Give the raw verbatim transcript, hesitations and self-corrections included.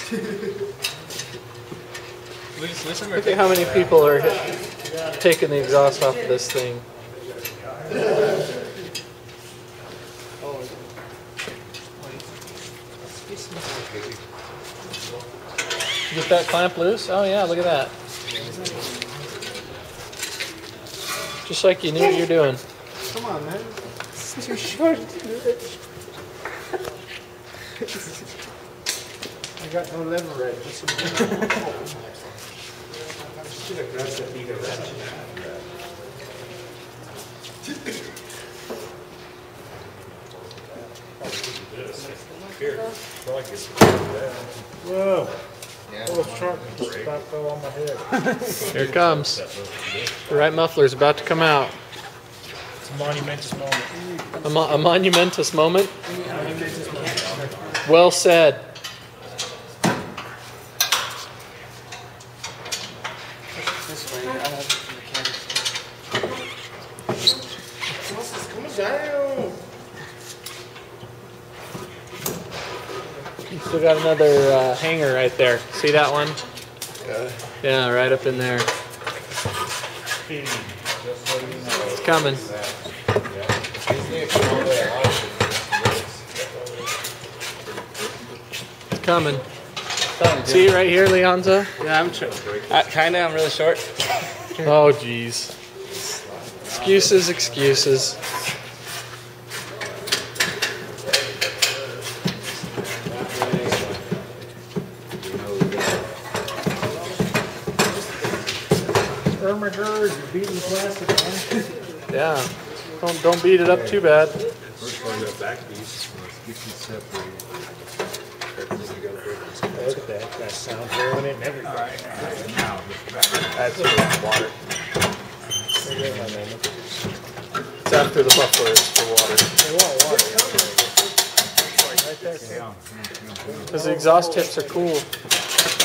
Look at how many people are hit, taking the exhaust off of this thing. Get that clamp loose? Oh yeah, look at that. Just like you knew what you're doing. Come on, man. It's too short. I got no leverage. Should have grabbed that bigger wrench. Whoa. Yeah. Oh, it's truck just about fell on my head. Here it comes. The right muffler's about to come out. It's a monumentous moment. A, mo a monumentous moment? Well said. Still got another uh, hanger right there. See that one? Yeah. Yeah, right up in there. It's coming. It's coming. See right here, Leonza? Yeah, I'm sure. Uh, kinda, I'm really short. Oh, jeez. Excuses, excuses. You're beating the plastic, man. Yeah. Don't don't beat it up too bad. First one, that back piece. Let's get you separated. Look at that. That sound blowing it and everything. All right, all right. Now, That's water. It's after the muffler is for water. They want water. Right there. Because the exhaust tips are cool.